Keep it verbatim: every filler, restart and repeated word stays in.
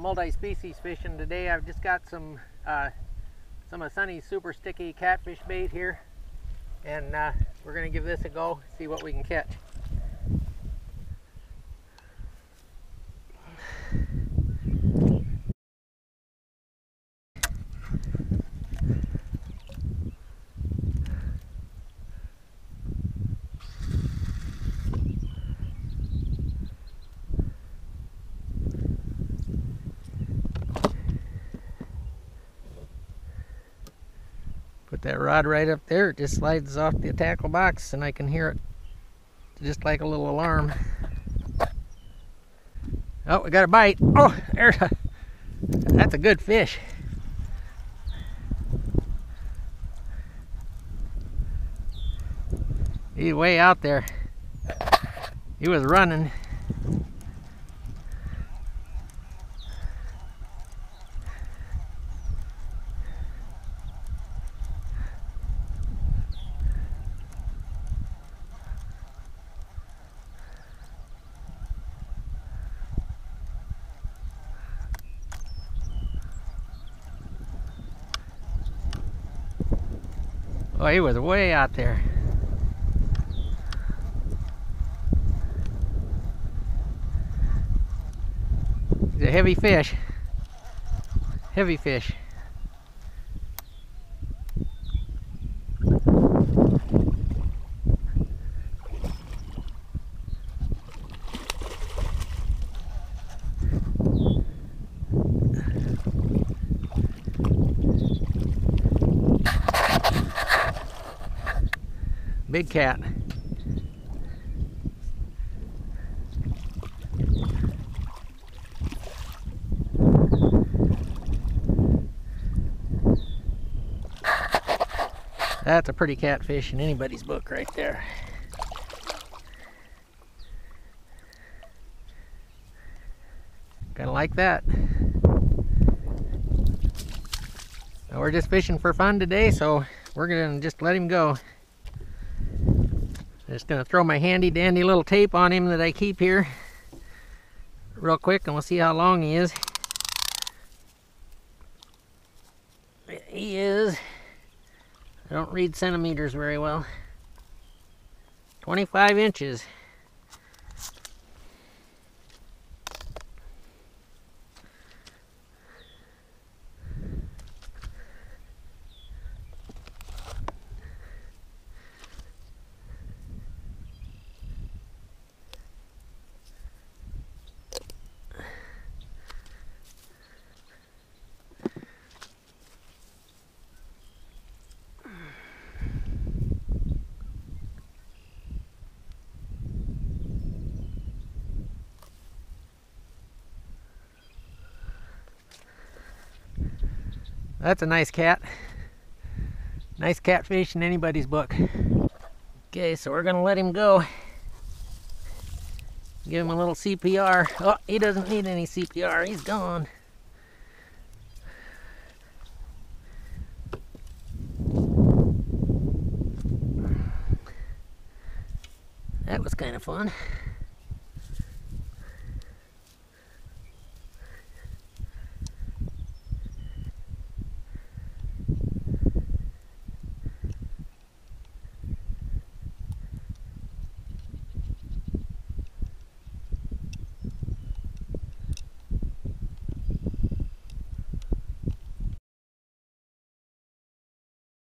multi-species fishing today. I've just got some uh, some of Sonny's super sticky catfish bait here, and uh, we're going to give this a go, see what we can catch. Put that rod right up there, it just slides off the tackle box and I can hear it just like a little alarm. Oh, we got a bite. Oh, there's a, that's a good fish. He's way out there. He was running. Oh, he was way out there. He's a heavy fish. Heavy fish. Big cat. That's a pretty catfish in anybody's book right there. Kinda like that. Now we're just fishing for fun today, so we're gonna just let him go. Just gonna throw my handy dandy little tape on him that I keep here real quick, and we'll see how long he is. He is, I don't read centimeters very well, twenty-five inches. That's a nice cat. Nice catfish in anybody's book. Okay, so we're gonna let him go. Give him a little C P R. Oh, he doesn't need any C P R, he's gone. That was kind of fun.